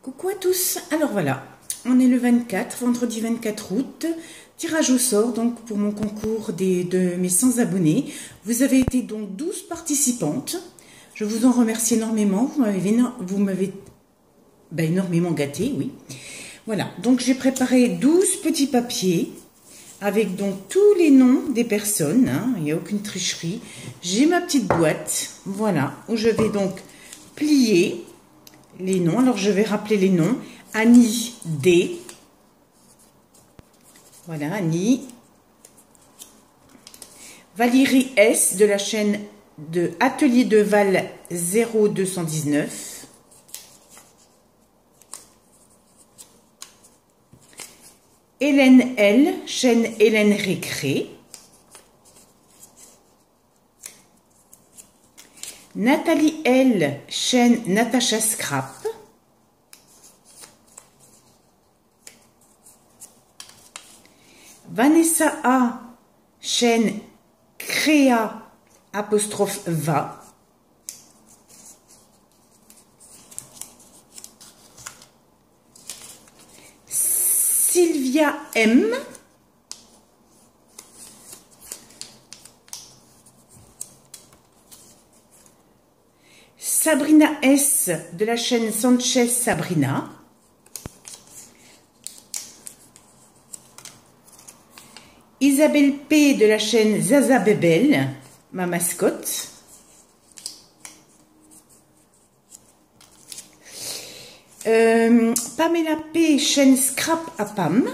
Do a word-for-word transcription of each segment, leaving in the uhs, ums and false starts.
Coucou à tous, alors voilà, on est le vingt-quatre, vendredi vingt-quatre août, tirage au sort donc pour mon concours des, de mes cent abonnés. Vous avez été donc douze participantes, je vous en remercie énormément, vous m'avez vous m'avez ben, énormément gâté, oui. Voilà, donc j'ai préparé douze petits papiers avec donc tous les noms des personnes, hein, il n'y a aucune tricherie. J'ai ma petite boîte, voilà, où je vais donc plier les noms. Alors je vais rappeler les noms. Annie D. Voilà, Annie. Valérie S de la chaîne de Atelier de Val zéro deux cent dix-neuf. Hélène L, chaîne Hélène Récré. Nathalie L, chaîne Natacha Scrap. Vanessa A, chaîne Créa apostrophe Va. Sylvia M. Sabrina S de la chaîne Sanchez Sabrina. Isabelle P de la chaîne Zaza Bebel, ma mascotte. Euh, Pamela P, chaîne Scrap à Pam.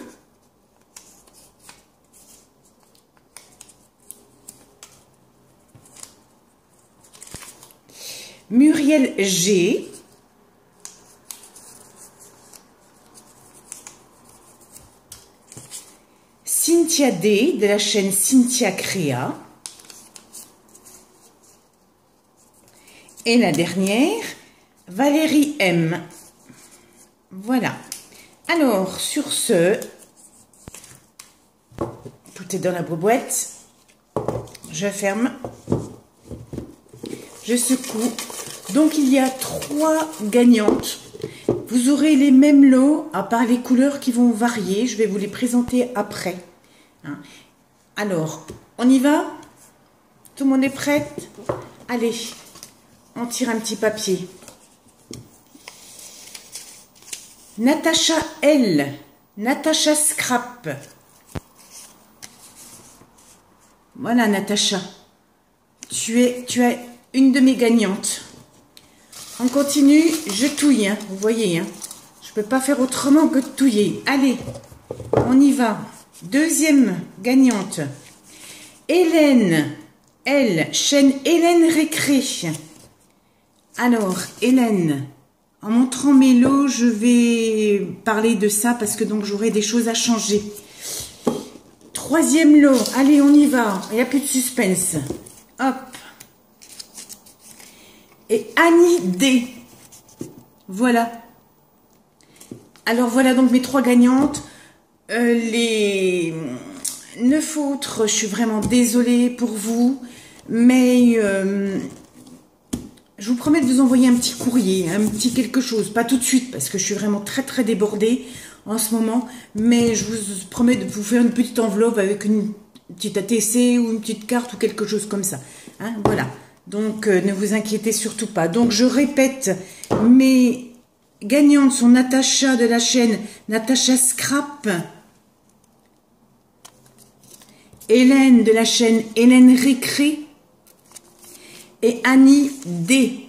Muriel G. Cynthia D de la chaîne Cynthia Créa. Et la dernière, Valérie M. Voilà. Alors, sur ce, tout est dans la boîte. Je ferme. Je secoue. Donc, il y a trois gagnantes. Vous aurez les mêmes lots, à part les couleurs qui vont varier. Je vais vous les présenter après. Hein. Alors, on y va? Tout le monde est prêt? Allez, on tire un petit papier. Natacha L, Natacha Scrap. Voilà, Natacha. Tu es, tu es une de mes gagnantes. On continue, je touille, hein, vous voyez. Hein. Je ne peux pas faire autrement que de touiller. Allez, on y va. Deuxième gagnante. Hélène, elle, chaîne Hélène Récré. Alors, Hélène, en montrant mes lots, je vais parler de ça parce que donc j'aurai des choses à changer. Troisième lot. Allez, on y va. Il n'y a plus de suspense. Hop. Et Annie D. Voilà. Alors voilà donc mes trois gagnantes. Euh, les neuf autres, je suis vraiment désolée pour vous. Mais euh, je vous promets de vous envoyer un petit courrier, un petit quelque chose. Pas tout de suite parce que je suis vraiment très très débordée en ce moment. Mais je vous promets de vous faire une petite enveloppe avec une petite A T C ou une petite carte ou quelque chose comme ça. Hein, voilà. Donc, euh, ne vous inquiétez surtout pas. Donc, je répète, mes gagnantes sont Natacha de la chaîne Natacha Scrap, Hélène de la chaîne Hélène Récré et Annie D.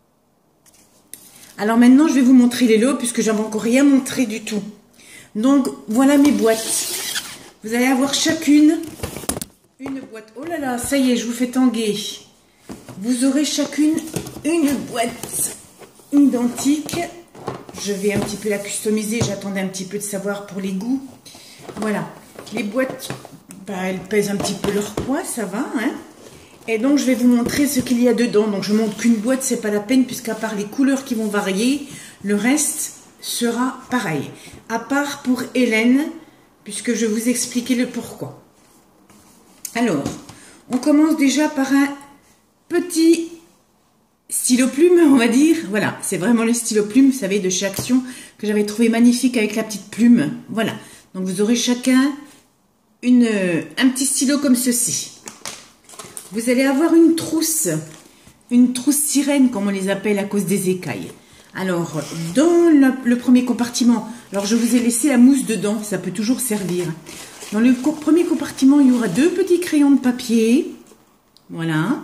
Alors maintenant, je vais vous montrer les lots puisque j'avais encore rien montré du tout. Donc, voilà mes boîtes. Vous allez avoir chacune une boîte. Oh là là, ça y est, je vous fais tanguer. Vous aurez chacune une boîte identique. Je vais un petit peu la customiser. J'attendais un petit peu de savoir pour les goûts. Voilà. Les boîtes, bah, elles pèsent un petit peu leur poids, ça va. Hein. Et donc, je vais vous montrer ce qu'il y a dedans. Donc, je ne montre qu'une boîte, c'est pas la peine, puisqu'à part les couleurs qui vont varier, le reste sera pareil. À part pour Hélène, puisque je vais vous expliquer le pourquoi. Alors, on commence déjà par un petit stylo plume, on va dire. Voilà, c'est vraiment le stylo plume, vous savez, de chez Action, que j'avais trouvé magnifique avec la petite plume. Voilà, donc vous aurez chacun une, un petit stylo comme ceci. Vous allez avoir une trousse, une trousse sirène, comme on les appelle à cause des écailles. Alors, dans le, le premier compartiment, alors je vous ai laissé la mousse dedans, ça peut toujours servir. Dans le co- premier compartiment, il y aura deux petits crayons de papier. Voilà.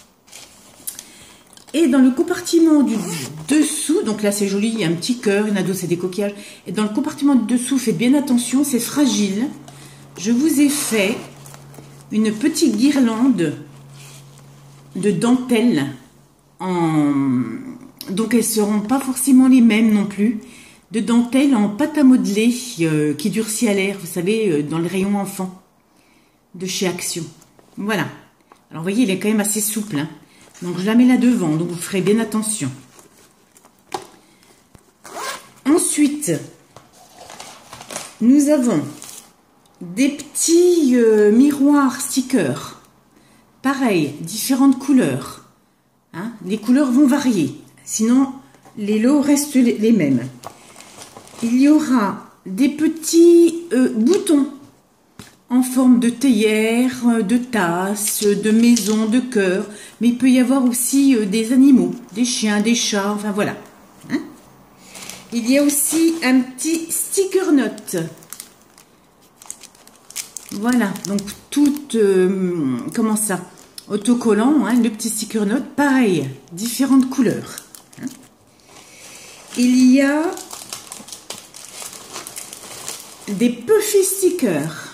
Et dans le compartiment du dessous, donc là c'est joli, il y a un petit cœur, il y en a d'autres, c'est des coquillages. Et dans le compartiment du dessous, faites bien attention, c'est fragile. Je vous ai fait une petite guirlande de dentelle. En... Donc elles ne seront pas forcément les mêmes non plus. De dentelle en pâte à modeler euh, qui durcit à l'air, vous savez, euh, dans le rayon enfant de chez Action. Voilà. Alors vous voyez, il est quand même assez souple, hein. Donc je la mets là devant, donc vous ferez bien attention. Ensuite, nous avons des petits euh, miroirs stickers. Pareil, différentes couleurs. Hein, les couleurs vont varier, sinon les lots restent les, les mêmes. Il y aura des petits euh, boutons en forme de théière, de tasse, de maison, de cœur. Mais il peut y avoir aussi euh, des animaux, des chiens, des chats, enfin voilà. Hein, il y a aussi un petit sticker note. Voilà, donc tout, euh, comment ça, autocollant, hein, le petit sticker note, pareil, différentes couleurs. Hein. Il y a des puffy stickers.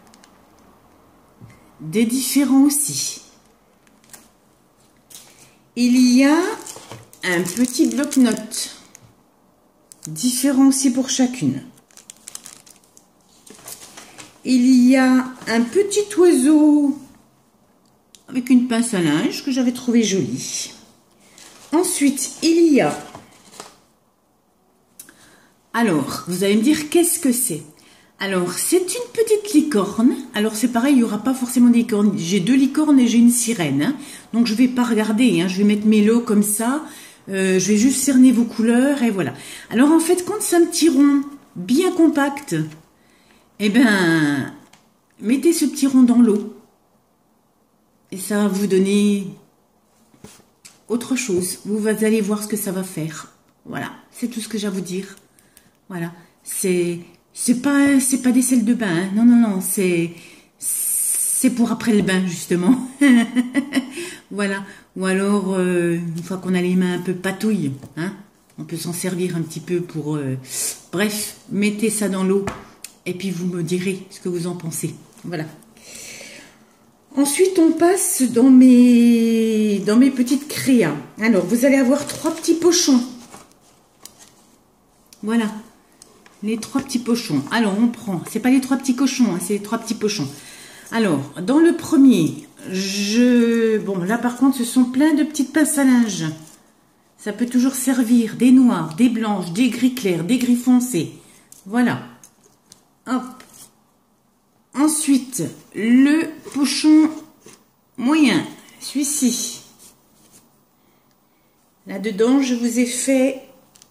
Des différents aussi. Il y a un petit bloc-notes. Différent aussi pour chacune. Il y a un petit oiseau avec une pince à linge que j'avais trouvé joli. Ensuite, il y a... Alors, vous allez me dire qu'est-ce que c'est? Alors, c'est une petite licorne. Alors, c'est pareil, il n'y aura pas forcément des licornes. J'ai deux licornes et j'ai une sirène. Hein. Donc, je ne vais pas regarder. Hein. Je vais mettre mes lots comme ça. Euh, je vais juste cerner vos couleurs et voilà. Alors, en fait, quand c'est un petit rond bien compact, eh ben, mettez ce petit rond dans l'eau. Et ça va vous donner autre chose. Vous allez voir ce que ça va faire. Voilà, c'est tout ce que j'ai à vous dire. Voilà, c'est... C'est pas, c'est pas des sels de bain, hein. Non, non, non, c'est, c'est pour après le bain, justement. Voilà. Ou alors, euh, une fois qu'on a les mains un peu patouilles, hein, on peut s'en servir un petit peu pour... Euh, bref, mettez ça dans l'eau et puis vous me direz ce que vous en pensez. Voilà. Ensuite, on passe dans mes, dans mes petites créas. Alors, vous allez avoir trois petits pochons. Voilà. Les trois petits pochons. Alors, on prend... C'est pas les trois petits cochons, hein, c'est les trois petits pochons. Alors, dans le premier, je... Bon, là, par contre, ce sont plein de petites pinces à linge. Ça peut toujours servir. Des noirs, des blanches, des gris clairs, des gris foncés. Voilà. Hop. Ensuite, le pochon moyen. Celui-ci. Là-dedans, je vous ai fait...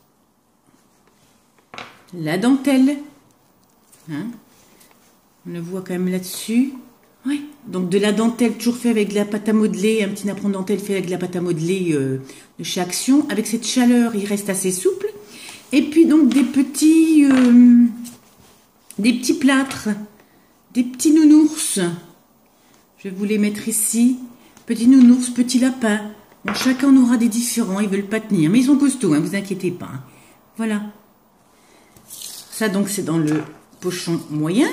la dentelle, hein, on le voit quand même là-dessus. Ouais. Donc de la dentelle toujours fait avec de la pâte à modeler, un petit napperon de dentelle fait avec de la pâte à modeler euh, de chez Action. Avec cette chaleur, il reste assez souple. Et puis donc des petits, euh, des petits plâtres, des petits nounours. Je vais vous les mettre ici. Petits nounours, petits lapins. Bon, chacun aura des différents, ils veulent pas tenir, mais ils sont costauds, hein, vous inquiétez pas. Hein. Voilà. Ça, donc, c'est dans le pochon moyen.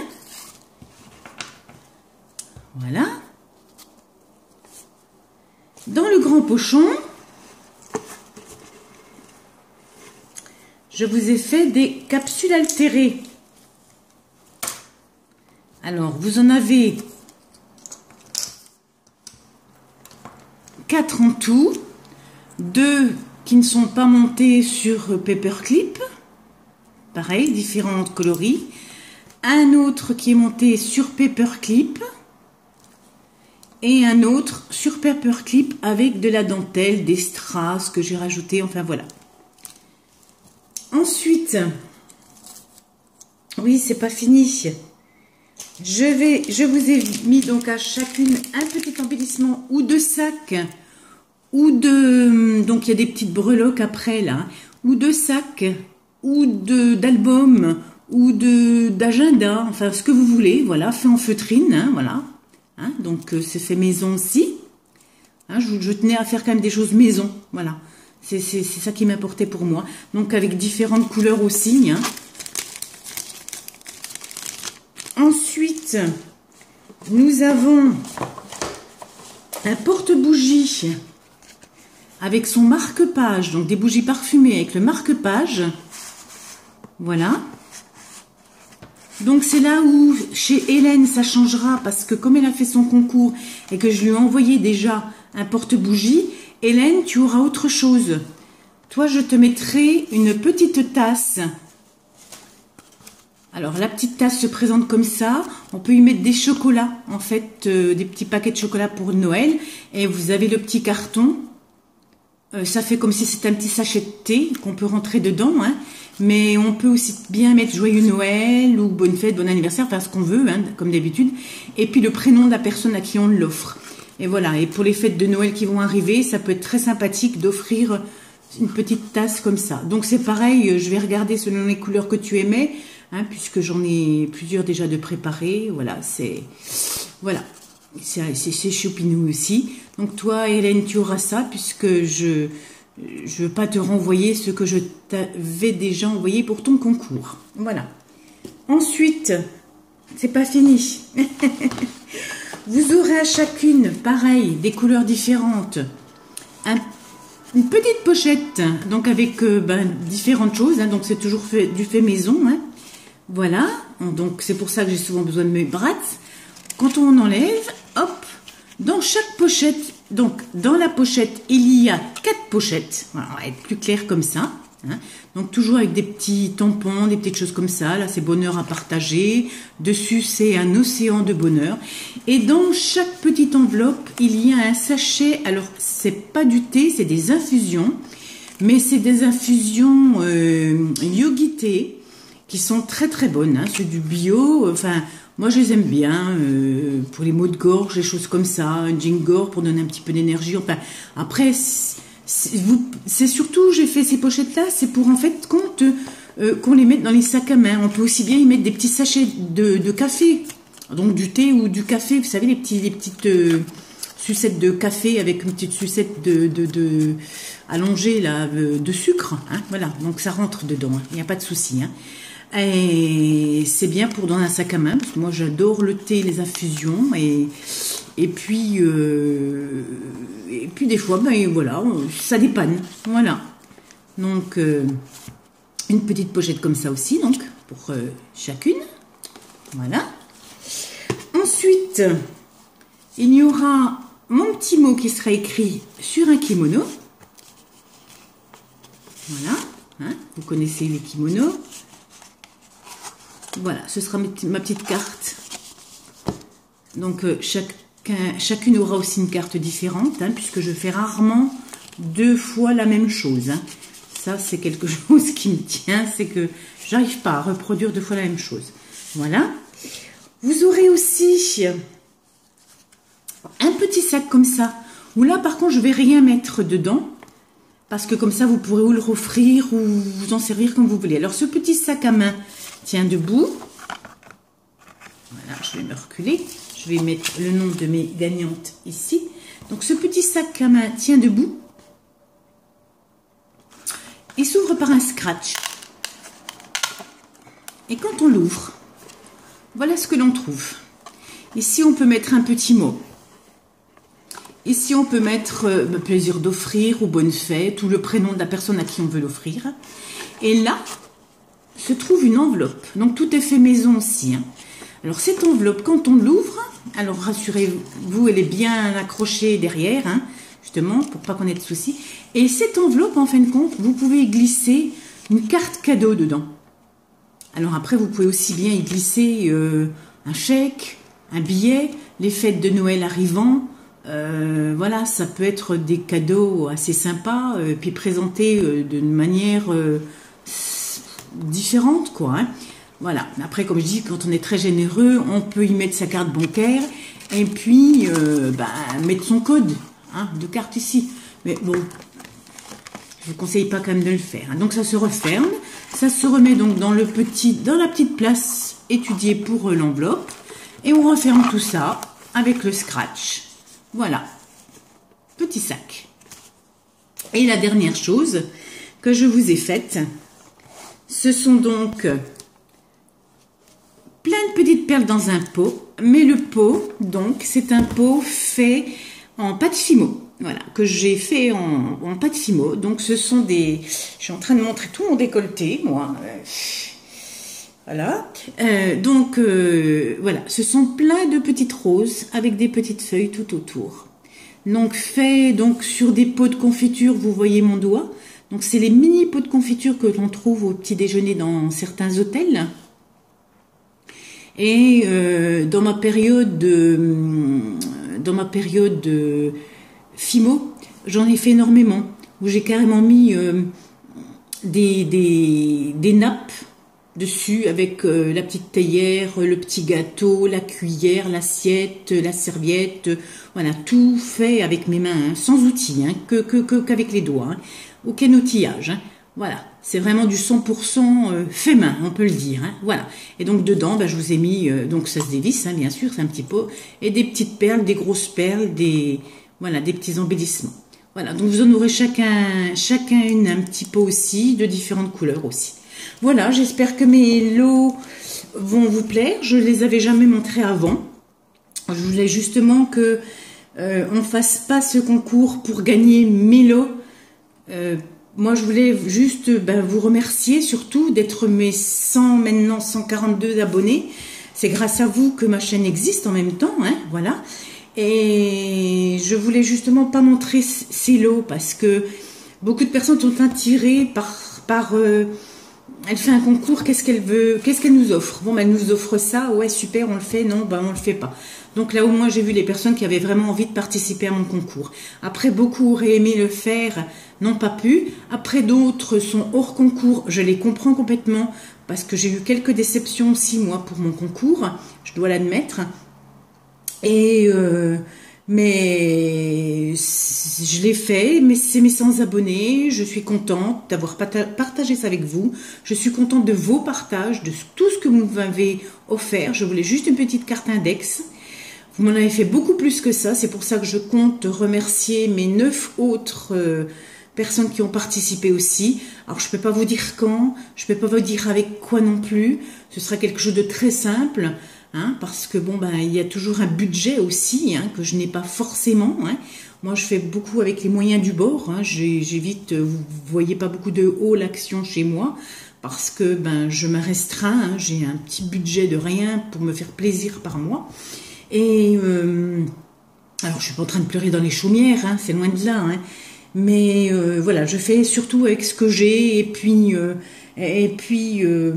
Voilà. Dans le grand pochon, je vous ai fait des capsules altérées. Alors, vous en avez quatre en tout. Deux qui ne sont pas montées sur paperclip. Pareil, différentes coloris. Un autre qui est monté sur paperclip. et un autre sur paperclip avec de la dentelle, des strass que j'ai rajouté, enfin voilà. Ensuite, oui, c'est pas fini. Je vais, je vous ai mis donc à chacune un petit embellissement ou de sac ou de, donc il y a des petites breloques après là, ou de sac ou de d'album ou de d'agenda, enfin ce que vous voulez, voilà, fait en feutrine, hein, voilà, hein, donc euh, c'est fait maison aussi. Hein, je, je tenais à faire quand même des choses maison, voilà, c'est ça qui m'importait pour moi. Donc avec différentes couleurs aussi. Hein. Ensuite, nous avons un porte-bougie avec son marque-page, donc des bougies parfumées avec le marque-page. Voilà. Donc c'est là où chez Hélène ça changera parce que comme elle a fait son concours et que je lui ai envoyé déjà un porte-bougie, Hélène, tu auras autre chose. Toi, je te mettrai une petite tasse. Alors la petite tasse se présente comme ça, on peut y mettre des chocolats, en fait, euh, des petits paquets de chocolat pour Noël, et vous avez le petit carton, euh, ça fait comme si c'était un petit sachet de thé qu'on peut rentrer dedans, hein. Mais on peut aussi bien mettre joyeux Noël ou bonne fête, bon anniversaire, enfin ce qu'on veut, hein, comme d'habitude, et puis le prénom de la personne à qui on l'offre. Et voilà, et pour les fêtes de Noël qui vont arriver, ça peut être très sympathique d'offrir une petite tasse comme ça. Donc c'est pareil, je vais regarder selon les couleurs que tu aimais, hein, puisque j'en ai plusieurs déjà de préparés. Voilà, c'est voilà, c'est choupinou aussi. Donc toi, Hélène, tu auras ça, puisque je je veux pas te renvoyer ce que je t'avais déjà envoyé pour ton concours. Voilà. Ensuite, c'est pas fini. Vous aurez à chacune, pareil, des couleurs différentes. Un Une petite pochette, donc avec euh, ben, différentes choses, hein, donc c'est toujours fait, du fait maison, hein. Voilà, donc c'est pour ça que j'ai souvent besoin de mes brattes. Quand on enlève, hop, dans chaque pochette, donc dans la pochette, il y a quatre pochettes, voilà, on va être plus clair comme ça, hein. Donc toujours avec des petits tampons, des petites choses comme ça, là c'est bonheur à partager, dessus c'est un océan de bonheur, et dans chaque petite enveloppe, il y a un sachet, alors c'est pas du thé, c'est des infusions, mais c'est des infusions euh, yogi-thé, qui sont très très bonnes, hein. C'est du bio, enfin moi je les aime bien, euh, pour les maux de gorge, des choses comme ça, un gingor pour donner un petit peu d'énergie, enfin après c'est surtout, j'ai fait ces pochettes là, c'est pour en fait qu'on euh, qu'on les mette dans les sacs à main. On peut aussi bien y mettre des petits sachets de, de café, donc du thé ou du café, vous savez les, petits, les petites euh, sucettes de café avec une petite sucette de, de, de allongée là, de sucre, hein, voilà, donc ça rentre dedans, il hein, n'y a pas de souci, hein. Et c'est bien pour dans un sac à main, parce que moi j'adore le thé, les infusions, et, et puis euh, et puis des fois, ben voilà, ça dépanne, voilà. Donc euh, une petite pochette comme ça aussi, donc pour euh, chacune, voilà. Ensuite, il y aura mon petit mot qui sera écrit sur un kimono, voilà, hein, vous connaissez les kimonos. Voilà, ce sera ma petite carte. Donc, euh, chacun, chacune aura aussi une carte différente, hein, puisque je fais rarement deux fois la même chose. Hein. Ça, c'est quelque chose qui me tient, c'est que j'arrive pas à reproduire deux fois la même chose. Voilà. Vous aurez aussi un petit sac comme ça, où là, par contre, je vais rien mettre dedans, parce que comme ça, vous pourrez ou le offrir ou vous en servir comme vous voulez. Alors, ce petit sac à main tient debout. Voilà, je vais me reculer. Je vais mettre le nom de mes gagnantes ici. Donc, ce petit sac à main tient debout. Il s'ouvre par un scratch. Et quand on l'ouvre, voilà ce que l'on trouve. Ici, on peut mettre un petit mot. Ici, on peut mettre euh, plaisir d'offrir ou bonne fête ou le prénom de la personne à qui on veut l'offrir. Et là, se trouve une enveloppe. Donc, tout est fait maison aussi. Hein. Alors, cette enveloppe, quand on l'ouvre, alors rassurez-vous, elle est bien accrochée derrière, hein, justement, pour pas qu'on ait de soucis. Et cette enveloppe, en fin de compte, vous pouvez y glisser une carte cadeau dedans. Alors après, vous pouvez aussi bien y glisser euh, un chèque, un billet, les fêtes de Noël arrivant, euh, voilà, ça peut être des cadeaux assez sympas, euh, puis présentés euh, d'une manière euh, différente, quoi. Hein. Voilà. Après, comme je dis, quand on est très généreux, on peut y mettre sa carte bancaire et puis euh, bah, mettre son code hein, de carte ici. Mais bon, je vous conseille pas quand même de le faire. Hein. Donc ça se referme, ça se remet donc dans le petit, dans la petite place étudiée pour euh, l'enveloppe, et on referme tout ça avec le scratch. Voilà, petit sac. Et la dernière chose que je vous ai faite, ce sont donc plein de petites perles dans un pot, mais le pot, donc, c'est un pot fait en pâte Fimo, voilà, que j'ai fait en, en pâte Fimo. Donc, ce sont des... Je suis en train de montrer tout mon décolleté, moi. Voilà. Euh, donc, euh, voilà, ce sont plein de petites roses avec des petites feuilles tout autour. Donc, fait donc sur des pots de confiture, vous voyez mon doigt. Donc, c'est les mini pots de confiture que l'on trouve au petit déjeuner dans certains hôtels. Et euh, dans ma période de, dans ma période de Fimo, j'en ai fait énormément, où j'ai carrément mis euh, des, des, des nappes dessus avec euh, la petite théière, le petit gâteau, la cuillère, l'assiette, la serviette, voilà, tout fait avec mes mains, hein, sans outils, hein, que, que, que, qu'avec les doigts, hein, aucun outillage, hein. Voilà, c'est vraiment du cent pour cent fait main, on peut le dire. Hein, voilà. Et donc dedans, bah, je vous ai mis, euh, donc ça se dévisse, hein, bien sûr, c'est un petit pot, et des petites perles, des grosses perles, des voilà, des petits embellissements. Voilà, donc vous en aurez chacun, chacun une, un petit pot aussi, de différentes couleurs aussi. Voilà, j'espère que mes lots vont vous plaire. Je les avais jamais montrés avant. Je voulais justement que euh, on fasse pas ce concours pour gagner mes lots. Euh, Moi, je voulais juste ben, vous remercier surtout d'être mes cent, maintenant cent quarante-deux abonnés. C'est grâce à vous que ma chaîne existe en même temps, hein, voilà. Et je voulais justement pas montrer ces lots parce que beaucoup de personnes sont attirées par... par euh, elle fait un concours, qu'est-ce qu'elle veut, qu'est-ce qu'elle nous offre? Bon, ben, elle nous offre ça, ouais, super, on le fait, non, ben, on le fait pas. Donc là, au moins, j'ai vu les personnes qui avaient vraiment envie de participer à mon concours. Après, beaucoup auraient aimé le faire, n'ont pas pu. Après, d'autres sont hors concours, je les comprends complètement, parce que j'ai eu quelques déceptions aussi, moi, pour mon concours, je dois l'admettre. Et... Euh, mais je l'ai fait, mais c'est mes cent abonnés, je suis contente d'avoir partagé ça avec vous, je suis contente de vos partages, de tout ce que vous m'avez offert. Je voulais juste une petite carte index, vous m'en avez fait beaucoup plus que ça, c'est pour ça que je compte remercier mes neuf autres euh, personnes qui ont participé aussi. Alors je ne peux pas vous dire quand, je ne peux pas vous dire avec quoi non plus, ce sera quelque chose de très simple. Hein, parce que bon ben il y a toujours un budget aussi hein, que je n'ai pas forcément. Hein. Moi je fais beaucoup avec les moyens du bord. Hein. J'évite, vous voyez pas beaucoup de haut l'action chez moi parce que ben je me restreins. Hein. J'ai un petit budget de rien pour me faire plaisir par mois. Et euh, alors je suis pas en train de pleurer dans les chaumières, hein, c'est loin de là. Hein. Mais euh, voilà, je fais surtout avec ce que j'ai et puis euh, et puis euh,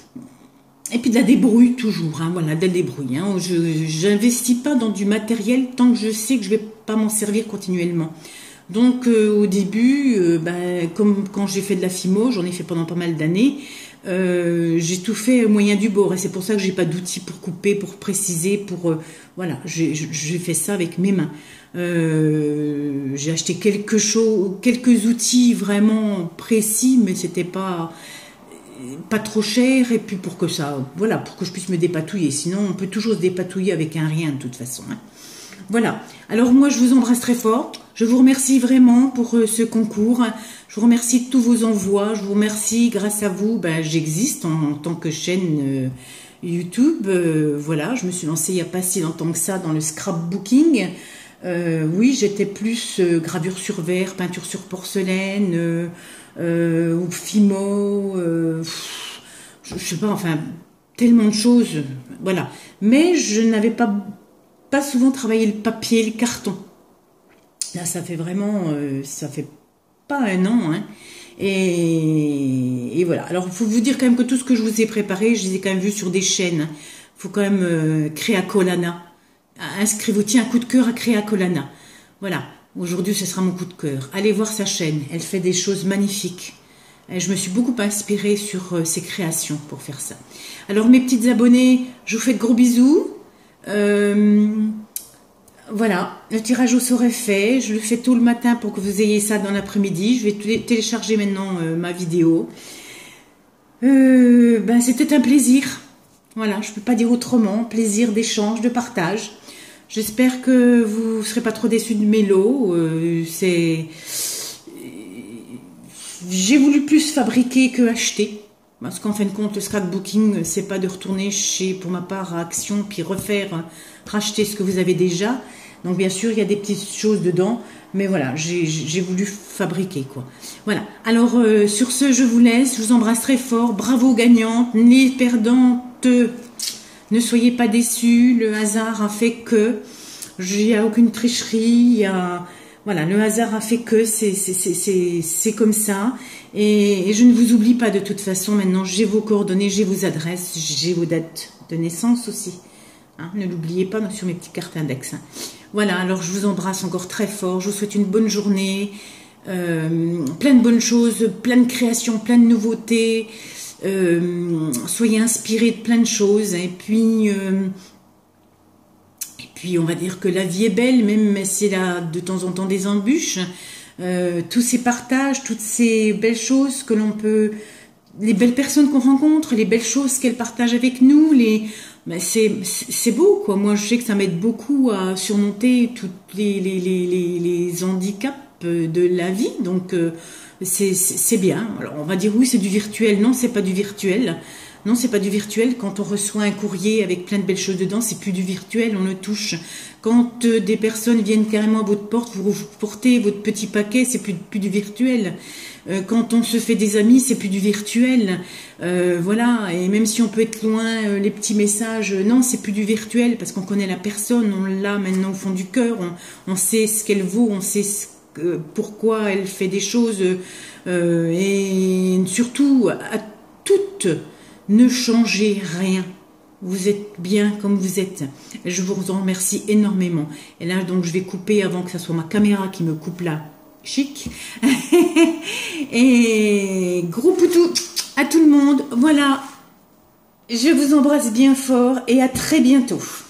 Et puis de la débrouille toujours, hein, voilà, de la débrouille. Hein. Je n'investis pas dans du matériel tant que je sais que je ne vais pas m'en servir continuellement. Donc euh, au début, euh, ben, comme quand j'ai fait de la Fimo, j'en ai fait pendant pas mal d'années, euh, j'ai tout fait au moyen du bord. Et c'est pour ça que j'ai pas d'outils pour couper, pour préciser, pour... Euh, voilà, j'ai fait ça avec mes mains. Euh, j'ai acheté quelque chose, quelques outils vraiment précis, mais c'était pas... pas trop cher, et puis pour que ça, voilà, pour que je puisse me dépatouiller. Sinon, on peut toujours se dépatouiller avec un rien de toute façon. Hein. Voilà. Alors moi, je vous embrasse très fort. Je vous remercie vraiment pour euh, ce concours. Je vous remercie de tous vos envois. Je vous remercie, grâce à vous, ben, j'existe en, en tant que chaîne euh, YouTube. Euh, voilà, je me suis lancée il n'y a pas si longtemps que ça dans le scrapbooking. Euh, oui, j'étais plus euh, gravure sur verre, peinture sur porcelaine, euh, euh, ou Fimo, euh, je, je sais pas, enfin, tellement de choses, voilà. Mais je n'avais pas, pas souvent travaillé le papier, le carton. Là, ça fait vraiment, euh, ça fait pas un an, hein. Et, et voilà. Alors, il faut vous dire quand même que tout ce que je vous ai préparé, je les ai quand même vus sur des chaînes. faut quand même euh, Créa Colana. Inscrivez-vous, tiens, un coup de cœur à Créa Colana. Voilà, aujourd'hui ce sera mon coup de cœur. Allez voir sa chaîne, elle fait des choses magnifiques. Et je me suis beaucoup inspirée sur euh, ses créations pour faire ça. Alors mes petites abonnées, je vous fais de gros bisous. Euh, voilà, le tirage au sort est fait. Je le fais tôt le matin pour que vous ayez ça dans l'après-midi. Je vais télécharger maintenant euh, ma vidéo. Euh, ben, c'était un plaisir. Voilà, je ne peux pas dire autrement. Plaisir d'échange, de partage. J'espère que vous ne serez pas trop déçus de mes lots. Euh, c'est... J'ai voulu plus fabriquer que acheter. Parce qu'en fin de compte, le scrapbooking, c'est pas de retourner chez, pour ma part, à Action, puis refaire, racheter ce que vous avez déjà. Donc bien sûr, il y a des petites choses dedans. Mais voilà, j'ai voulu fabriquer, quoi. Voilà. Alors, euh, sur ce, je vous laisse. Je vous embrasse très fort. Bravo gagnantes. Les perdantes, ne soyez pas déçus. Le hasard a fait que... Il n'y a aucune tricherie. Il y a... Voilà, le hasard a fait que c'est comme ça. Et, et je ne vous oublie pas de toute façon. Maintenant, j'ai vos coordonnées, j'ai vos adresses, j'ai vos dates de naissance aussi. Hein, ne l'oubliez pas sur mes petites cartes index. Hein. Voilà, alors je vous embrasse encore très fort. Je vous souhaite une bonne journée. Euh, plein de bonnes choses, plein de créations, plein de nouveautés. Euh, soyez inspirés de plein de choses. Et puis... Euh, Puis on va dire que la vie est belle, même si elle a de temps en temps des embûches. Euh, tous ces partages, toutes ces belles choses que l'on peut... Les belles personnes qu'on rencontre, les belles choses qu'elles partagent avec nous, les... ben c'est beau, quoi. Moi, je sais que ça m'aide beaucoup à surmonter tous les, les, les, les, les handicaps de la vie. Donc, euh, c'est bien. Alors, on va dire, oui, c'est du virtuel. Non, c'est pas du virtuel. Non, c'est pas du virtuel. Quand on reçoit un courrier avec plein de belles choses dedans, c'est plus du virtuel, on le touche. Quand euh, des personnes viennent carrément à votre porte, vous portez votre petit paquet, c'est plus, plus du virtuel. Euh, quand on se fait des amis, c'est plus du virtuel. Euh, voilà, et même si on peut être loin, euh, les petits messages, euh, non, c'est plus du virtuel, parce qu'on connaît la personne, on l'a maintenant au fond du cœur, on, on sait ce qu'elle vaut, on sait ce, euh, pourquoi elle fait des choses, euh, et surtout, à toutes... Ne changez rien. Vous êtes bien comme vous êtes. Je vous en remercie énormément. Et là, donc, je vais couper avant que ce soit ma caméra qui me coupe là. Chic. Et gros poutou à tout le monde. Voilà. Je vous embrasse bien fort et à très bientôt.